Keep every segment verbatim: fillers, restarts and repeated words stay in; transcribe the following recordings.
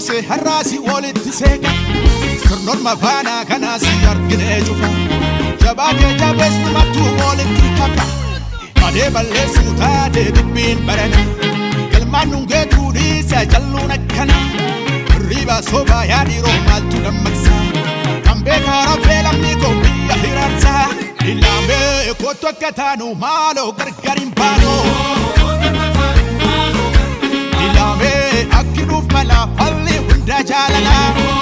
se harasi walitti seeka sirnoon mafaana kana si argine jufa jabaate jabes matu walitti haka ade balleessu taate dubbiin barana galmaan nungeetu dhiisa jalluun akkana riba soba yaadiro maaltu dammaqsa kan beekaa rabbee lammii koo biyya hiraarsa ilaamee kootu akka taanu maaloo gargariin baanoo ilaamee akkinuuf mala falli hunda jaalala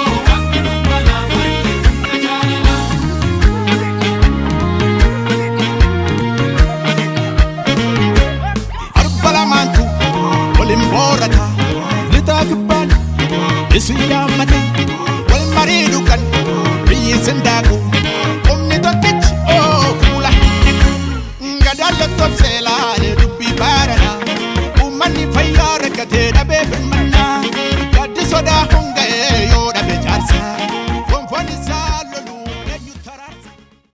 arbalamantu walin boorata litaa gibbaan isin yaammate wal mariidukan biyyi sindaaku umni tokkichi oo fuula gadaallo tobseela